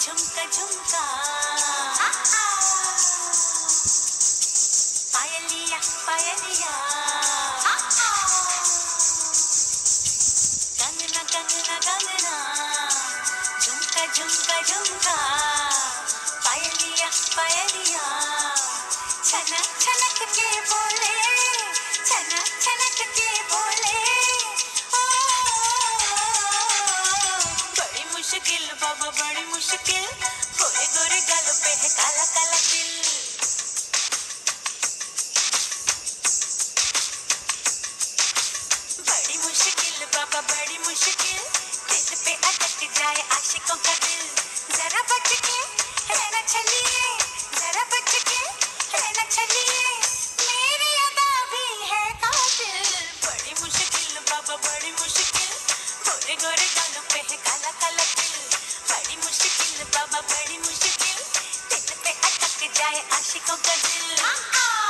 झुमका झुमका पायलिया पायलिया कंगना कंगना कंगना झुमका झुमका झुमका पायलिया पायलिया छनक छनक के बोले छनक छनक के बोले बड़ी मुश्किल बाबा बड़ी मुश्किल गोरे गोरे गाल पे है काला काला तिल बड़ी मुश्किल बाबा बड़ी मुश्किल दिल पे अटक जाए आशिकों का दिल जरा बच के रहना चलिए जरा बच के रहना चलिए मेरी अदा भी है कातिल बड़ी मुश्किल बाबा बड़ी मुश्किल गोरे गोरे गालों पे है काला काला तिल बड़ी मुश्किल बाबा बड़ी मुश्किल दिल पे अटक जाए आशिकों का दिल